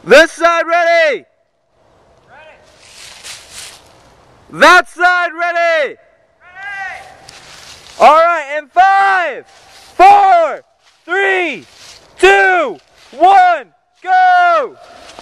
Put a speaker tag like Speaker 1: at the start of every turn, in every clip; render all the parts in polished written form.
Speaker 1: This side ready!
Speaker 2: Ready!
Speaker 1: That side ready!
Speaker 2: Ready!
Speaker 1: Alright, in 5, 4, 3, 2, 1, go!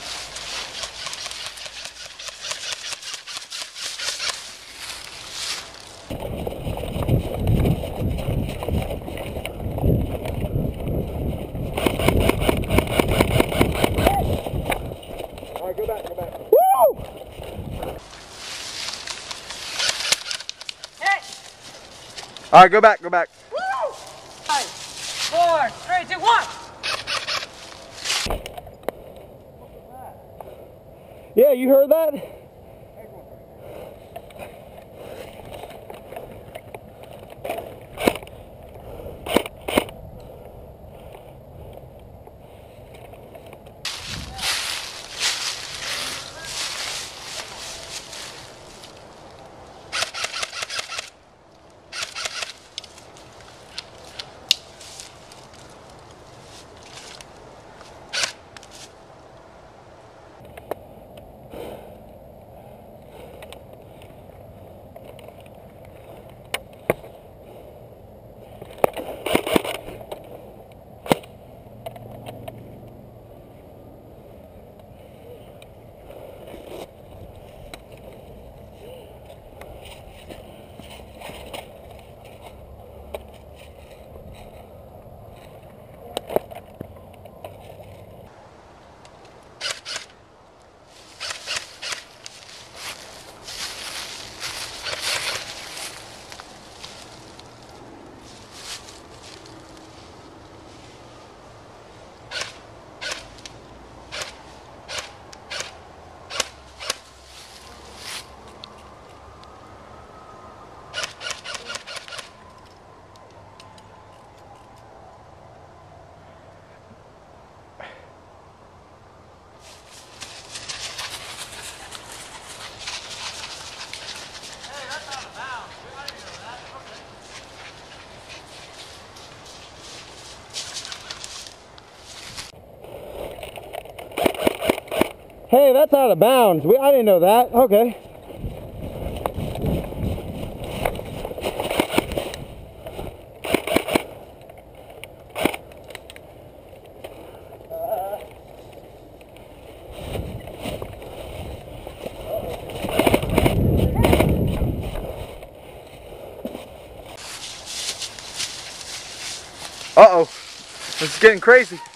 Speaker 3: Alright, go back, go back.
Speaker 1: Woo!
Speaker 2: Hit!
Speaker 1: Alright, go back, go back.
Speaker 2: Woo! 5, 4, 3, 2, 1!
Speaker 3: Yeah, you heard that? Hey, that's out of bounds. I didn't know that. Okay.
Speaker 1: Uh-oh. This is getting crazy.